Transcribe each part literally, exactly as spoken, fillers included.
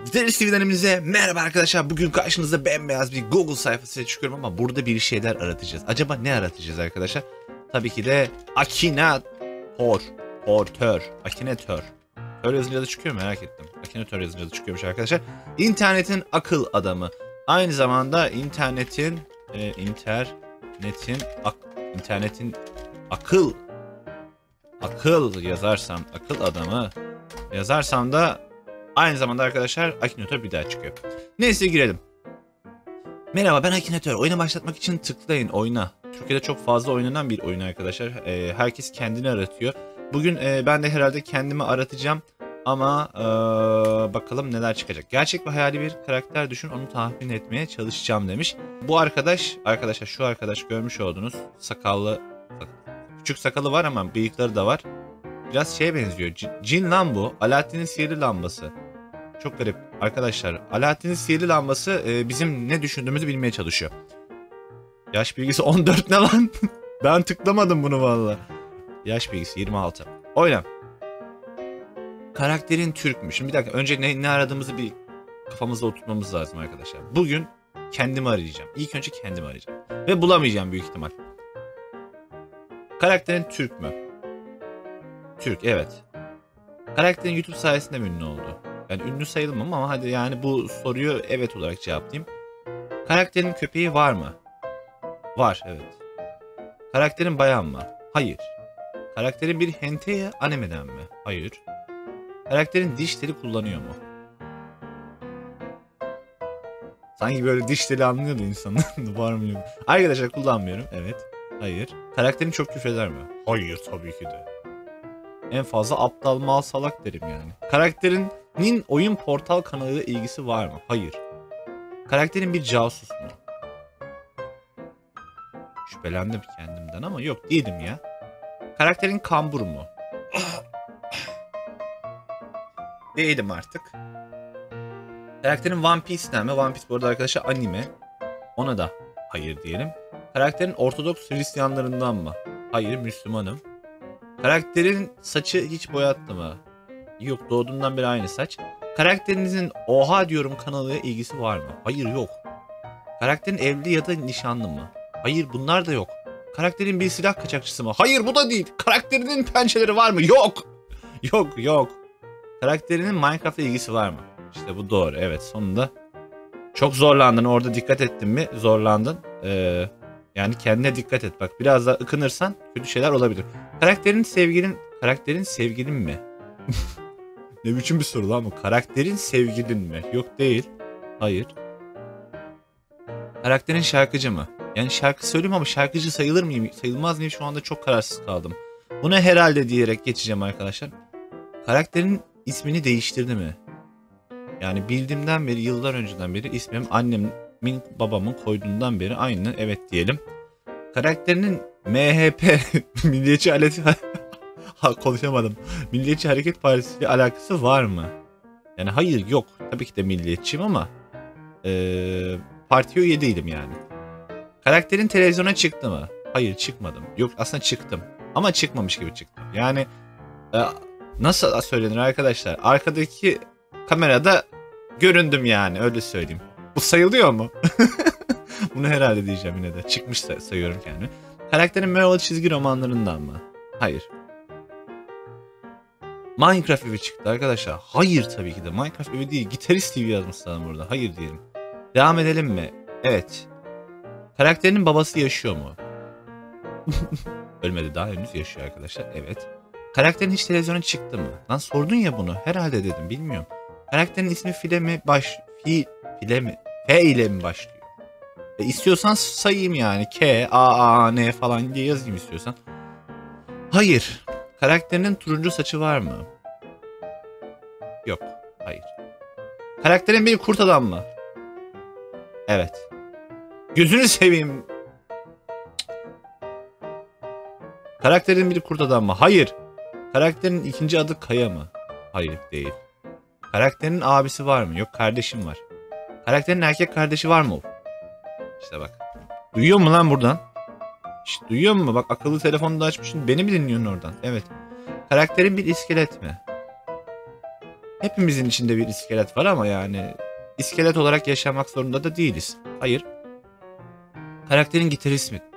Gitarist T V'den hepinize merhaba arkadaşlar. Bugün karşınızda bembeyaz bir Google sayfasıyla çıkıyorum ama burada bir şeyler aratacağız. Acaba ne aratacağız arkadaşlar? Tabii ki de Akinator. Portör. Akinator. Öyle yazınca da çıkıyor, merak ettim. Akinator yazınca da çıkıyormuş arkadaşlar. İnternetin akıl adamı. Aynı zamanda internetin e, internetin ak, internetin akıl akıl yazarsam akıl adamı yazarsam da aynı zamanda arkadaşlar Akinator bir daha çıkıyor. Neyse girelim. Merhaba, ben Akinator. Oyuna başlatmak için tıklayın oyna. Türkiye'de çok fazla oynanan bir oyun arkadaşlar. Ee, herkes kendini aratıyor. Bugün e, ben de herhalde kendimi aratacağım. Ama e, bakalım neler çıkacak. Gerçek ve hayali bir karakter düşün, onu tahmin etmeye çalışacağım demiş. Bu arkadaş, arkadaşlar şu arkadaş görmüş olduğunuz sakallı, küçük sakalı var ama bıyıkları da var. Biraz şeye benziyor. Cin lan bu. Alaaddin'in sihirli lambası. Çok garip. Arkadaşlar Alaaddin'in sihirli lambası e, bizim ne düşündüğümüzü bilmeye çalışıyor. Yaş bilgisi on dört ne lan? Ben tıklamadım bunu valla. Yaş bilgisi yirmi altı. Oyna. Karakterin Türkmüş. Şimdi bir dakika. Önce ne, ne aradığımızı bir kafamızda oturtmamız lazım arkadaşlar. Bugün kendimi arayacağım. İlk önce kendimi arayacağım. Ve bulamayacağım büyük ihtimal. Karakterin Türk mü? Türk, evet. Karakterin YouTube sayesinde mi ünlü oldu? Ben ünlü sayılmam ama hadi yani bu soruyu evet olarak cevaplayayım. Karakterin köpeği var mı? Var, evet. Karakterin bayan mı? Hayır. Karakterin bir hentai animeden mi? Hayır. Karakterin diş teli kullanıyor mu? Sanki böyle diş teli anlıyordu insanın. Var mı yok? Arkadaşlar kullanmıyorum, evet. Hayır. Karakterin çok küfreder mi? Hayır, tabii ki de. En fazla aptal mal salak derim yani. Karakterinin oyun portal kanalıyla ilgisi var mı? Hayır. Karakterin bir casus mu? Şüphelendim kendimden ama yok değilim ya. Karakterin kambur mu? Değilim artık. Karakterin One Piece'den mi? One Piece bu arada arkadaşlar anime. Ona da hayır diyelim. Karakterin Ortodoks Hristiyanlarından mı? Hayır, Müslümanım. Karakterin saçı hiç boyattı mı? Yok, doğduğundan beri aynı saç. Karakterinizin Oha diyorum kanalıyla ilgisi var mı? Hayır, yok. Karakterin evli ya da nişanlı mı? Hayır, bunlar da yok. Karakterin bir silah kaçakçısı mı? Hayır, bu da değil. Karakterinin pençeleri var mı? Yok. Yok, yok. Karakterinin Minecraft'la ilgisi var mı? İşte bu doğru, evet, sonunda. Çok zorlandın orada, dikkat ettin mi? Zorlandın. Ee, yani kendine dikkat et bak. Biraz daha ıkınırsan kötü şeyler olabilir. Karakterin sevgilin, karakterin sevgilin mi? Ne biçim bir soru lan bu? Karakterin sevgilin mi? Yok, değil. Hayır. Karakterin şarkıcı mı? Yani şarkı söylüyorum ama şarkıcı sayılır mıyım? Sayılmaz mıyım? Şu anda çok kararsız kaldım. Bunu herhalde diyerek geçeceğim arkadaşlar. Karakterin ismini değiştirdi mi? Yani bildiğimden beri, yıllar önceden beri ismim annemin, babamın koyduğundan beri aynı, evet diyelim. Karakterinin M H P Milliyetçi Hareket ha, konuşamadım. Milliyetçi Hareket Partisi ile alakası var mı? Yani hayır, yok. Tabii ki de milliyetçiyim ama ee, partiye üye değilim yani. Karakterin televizyona çıktı mı? Hayır, çıkmadım. Yok, aslında çıktım. Ama çıkmamış gibi çıktım. Yani e, nasıl söylenir arkadaşlar? Arkadaki kamerada göründüm yani, öyle söyleyeyim. Bu sayılıyor mu? Bunu herhalde diyeceğim yine de. Çıkmış say sayıyorum kendimi. Karakterin Marvel çizgi romanlarından mı? Hayır. Minecraft evi çıktı arkadaşlar. Hayır, tabii ki de. Minecraft evi değil. Gitarist T V yazmışlar burada. Hayır diyelim. Devam edelim mi? Evet. Karakterinin babası yaşıyor mu? Ölmedi, daha henüz yaşıyor arkadaşlar. Evet. Karakterin hiç televizyona çıktı mı? Lan sordun ya bunu. Herhalde dedim. Bilmiyorum. Karakterin ismi File mi baş... Fi... File mi? F ile mi başlıyor? E, istiyorsan sayayım yani. K, A, A, N falan diye yazayım istiyorsan. Hayır. Karakterinin turuncu saçı var mı? Yok. Hayır. Karakterin bir kurt adam mı? Evet. Gözünü seveyim. Karakterin bir kurt adam mı? Hayır. Karakterin ikinci adı Kaya mı? Hayır, değil. Karakterin abisi var mı? Yok, kardeşim var. Karakterin erkek kardeşi var mı? İşte bak. Duyuyor mu lan buradan? İşte duyuyor mu? Bak, akıllı telefonu da açmışsın. Beni mi dinliyorsun oradan? Evet. Karakterin bir iskelet mi? Hepimizin içinde bir iskelet var ama yani iskelet olarak yaşamak zorunda da değiliz. Hayır. Karakterin gitarist mi?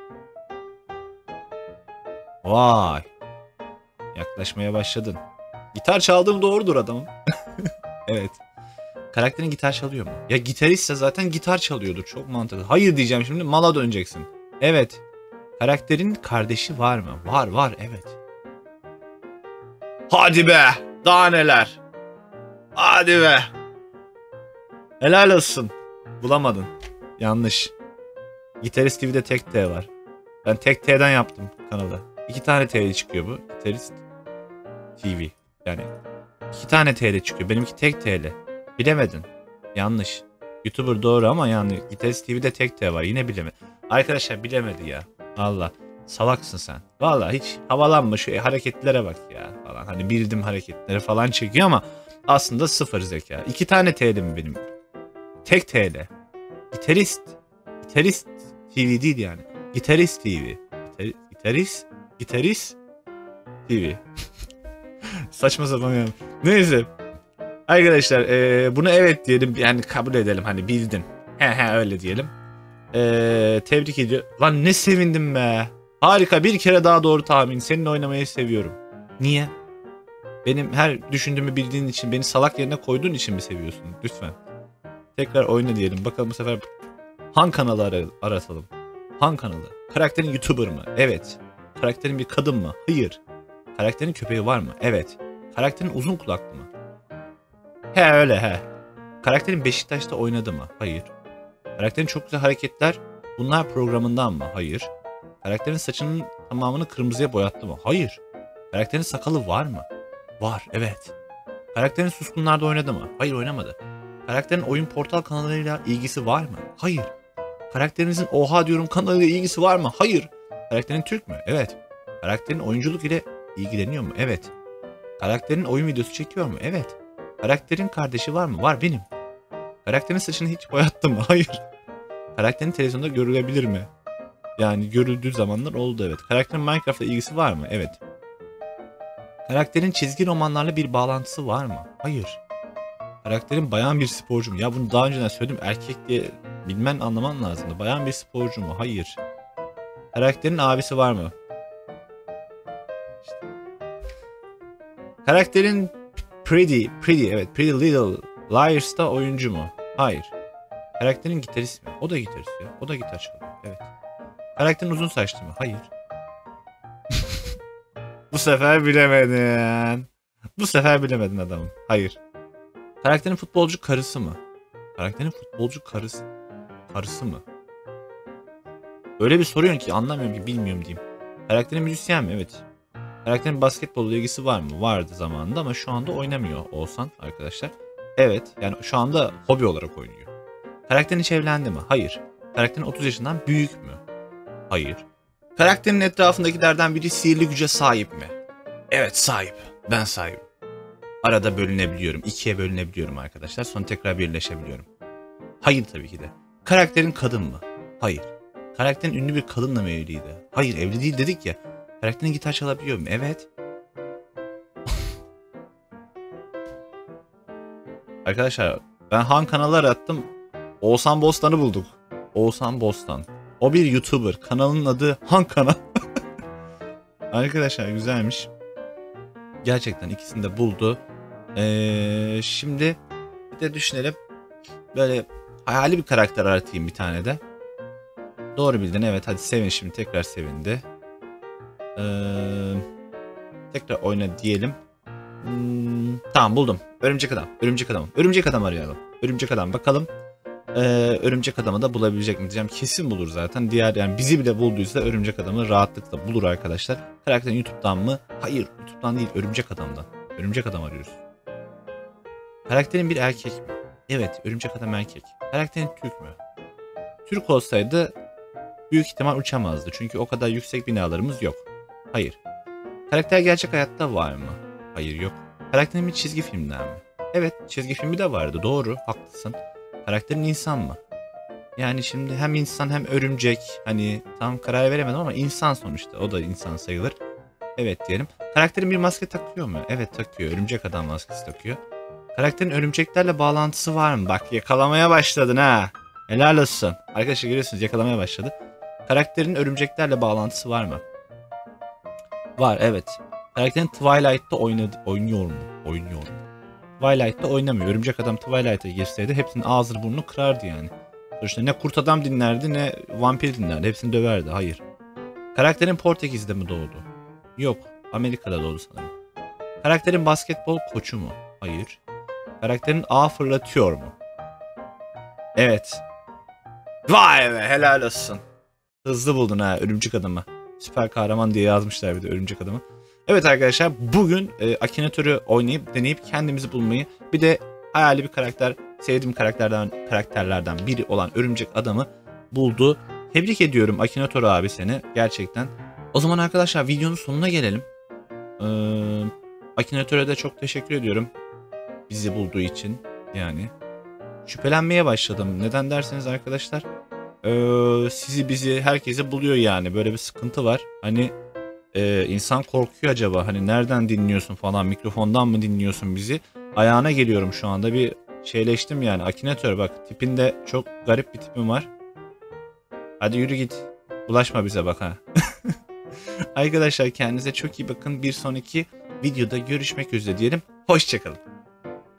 Vay. Yaklaşmaya başladın. Gitar çaldığım doğrudur adamım. Evet. Karakterin gitar çalıyor mu? Ya gitaristse zaten gitar çalıyordur. Çok mantıklı. Hayır diyeceğim şimdi, mala döneceksin. Evet. Karakterin kardeşi var mı? Var var evet. Hadi be. Daha neler. Hadi be. Helal olsun. Bulamadın. Yanlış. Gitarist T V'de tek T var. Ben tek T'den yaptım kanalı. İki tane T'de çıkıyor bu. Gitarist T V. Yani iki tane T'de çıkıyor. Benimki tek T'li. Bilemedin. Yanlış. YouTuber doğru ama yani Gitarist T V'de tek T var. Yine bilemedi. Arkadaşlar bilemedi ya. Allah. Salaksın sen. Vallahi hiç havalanma, şu hareketlere bak ya falan. Hani bildim hareketleri falan çekiyor ama aslında sıfır zeka. İki tane T'li mi benim? Tek T'li. Gitarist. Gitarist T V değil yani. Gitarist T V. Gitar gitarist. Gitarist T V. Saçma sapan yani. Neyse. Arkadaşlar ee, bunu evet diyelim, yani kabul edelim, hani bildin. He he öyle diyelim. Ee, tebrik ediyorum. Lan ne sevindim be. Harika, bir kere daha doğru tahmin. Seninle oynamayı seviyorum. Niye? Benim her düşündüğümü bildiğin için, beni salak yerine koyduğun için mi seviyorsun? Lütfen. Tekrar oyna diyelim. Bakalım bu sefer Han kanalı ar aratalım. Han kanalı. Karakterin YouTuber mı? Evet. Karakterin bir kadın mı? Hayır. Karakterin köpeği var mı? Evet. Karakterin uzun kulaklı mı? He öyle he. Karakterin Beşiktaş'ta oynadı mı? Hayır. Karakterin çok güzel hareketler bunlar programından mı? Hayır. Karakterin saçının tamamını kırmızıya boyattı mı? Hayır. Karakterin sakalı var mı? Var evet. Karakterin Suskunlar'da oynadı mı? Hayır, oynamadı. Karakterin Oyun Portal kanalıyla ilgisi var mı? Hayır. Karakterinizin Oha Diyorum kanalıyla ilgisi var mı? Hayır. Karakterin Türk mü? Evet. Karakterin oyunculuk ile ilgileniyor mu? Evet. Karakterin oyun videosu çekiyor mu? Evet. Karakterin kardeşi var mı? Var, benim. Karakterin saçını hiç boyattı mı? Hayır. Karakterin televizyonda görülebilir mi? Yani görüldüğü zamanlar oldu, evet. Karakterin Minecraft'la ilgisi var mı? Evet. Karakterin çizgi romanlarla bir bağlantısı var mı? Hayır. Karakterin bayan bir sporcu mu? Ya bunu daha önceden söyledim. Erkek diye bilmen, anlaman lazımdı. Bayan bir sporcu mu? Hayır. Karakterin abisi var mı? İşte. Karakterin Pretty, Pretty, evet, Pretty Little Liars'ta oyuncu mu? Hayır. Karakterin gitarist mi? O da gitarist ya. O da gitar çalıyor. Evet. Karakterin uzun saçlı mı? Hayır. Bu sefer bilemedin. Bu sefer bilemedin adamım. Hayır. Karakterin futbolcu karısı mı? Karakterin futbolcu karısı. Karısı mı? Öyle bir soruyorsun ki anlamıyorum ki, bilmiyorum diyeyim. Karakterin müzisyen mi? Evet. Karakterin basketbolla ilgisi var mı? Vardı zamanında ama şu anda oynamıyor olsan arkadaşlar. Evet. Yani şu anda hobi olarak oynuyor. Karakterin hiç evlendi mi? Hayır. Karakterin otuz yaşından büyük mü? Hayır. Karakterin etrafındakilerden biri sihirli güce sahip mi? Evet, sahip. Ben sahibim. Arada bölünebiliyorum. İkiye bölünebiliyorum arkadaşlar. Sonra tekrar birleşebiliyorum. Hayır tabii ki de. Karakterin kadın mı? Hayır. Karakterin ünlü bir kadınla mı evliydi? Hayır, evli değil dedik ya. Karakterin gitar çalabiliyor mu? Evet. Arkadaşlar ben Han kanalı arattım. Oğuzhan Bostan'ı bulduk. Oğuzhan Bostan. O bir YouTuber. Kanalın adı Han Kanal. Arkadaşlar güzelmiş. Gerçekten ikisini de buldu. Ee, şimdi bir de düşünelim. Böyle hayali bir karakter aratayım bir tane de. Doğru bildin, evet, hadi sevin şimdi, tekrar sevindi. Ee, tekrar oyna diyelim. Hmm, tamam, buldum. Örümcek adam. Örümcek adam. Örümcek adam arayalım. Örümcek adam bakalım. Ee, örümcek adamı da bulabilecek mi diyeceğim. Kesin bulur zaten. Diğer, yani bizi bile bulduysa örümcek adamı rahatlıkla bulur arkadaşlar. Karakterin YouTube'dan mı? Hayır, YouTube'dan değil, örümcek adamdan. Örümcek adam arıyoruz. Karakterin bir erkek mi? Evet, örümcek adam erkek. Karakterin Türk mü? Türk olsaydı büyük ihtimal uçamazdı. Çünkü o kadar yüksek binalarımız yok. Hayır. Karakter gerçek hayatta var mı? Hayır, yok. Karakterin bir çizgi filmden mi? Evet, çizgi filmi de vardı. Doğru, haklısın. Karakterin insan mı? Yani şimdi hem insan hem örümcek. Hani tam karar veremedim ama insan sonuçta. O da insan sayılır. Evet diyelim. Karakterin bir maske takıyor mu? Evet, takıyor. Örümcek adam maskesi takıyor. Karakterin örümceklerle bağlantısı var mı? Bak yakalamaya başladın ha. Helal olsun. Arkadaşlar görüyorsunuz yakalamaya başladı. Karakterin örümceklerle bağlantısı var mı? Var evet. Karakterin Twilight'ta oynadı, oynuyor mu? Oynuyor mu? Twilight'ta oynamıyor. Örümcek adam Twilight'a girseydi hepsinin ağzını burnunu kırardı yani. Sonuçta ne kurt adam dinlerdi ne vampir dinlerdi. Hepsini döverdi. Hayır. Karakterin Portekiz'de mi doğdu? Yok. Amerika'da doğdu sanırım. Karakterin basketbol koçu mu? Hayır. Karakterin ağ fırlatıyor mu? Evet. Vay be helal olsun. Hızlı buldun ha örümcek adamı. Süper kahraman diye yazmışlar bir de örümcek adamı. Evet arkadaşlar bugün e, Akinator'u oynayıp deneyip kendimizi bulmayı bir de hayali bir karakter sevdiğim karakterlerden karakterlerden biri olan örümcek adamı buldu. Tebrik ediyorum Akinator abi seni gerçekten. O zaman arkadaşlar videonun sonuna gelelim. Ee, Akinator'a da çok teşekkür ediyorum. Bizi bulduğu için yani. Şüphelenmeye başladım. Neden derseniz arkadaşlar. Ee, sizi bizi herkesi buluyor yani. Böyle bir sıkıntı var. Hani e, insan korkuyor acaba. Hani nereden dinliyorsun falan. Mikrofondan mı dinliyorsun bizi? Ayağına geliyorum şu anda. Bir şeyleştim yani. Akinator bak tipinde çok garip bir tipim var. Hadi yürü git. Bulaşma bize bak ha. Arkadaşlar kendinize çok iyi bakın. Bir sonraki videoda görüşmek üzere diyelim. Hoşçakalın.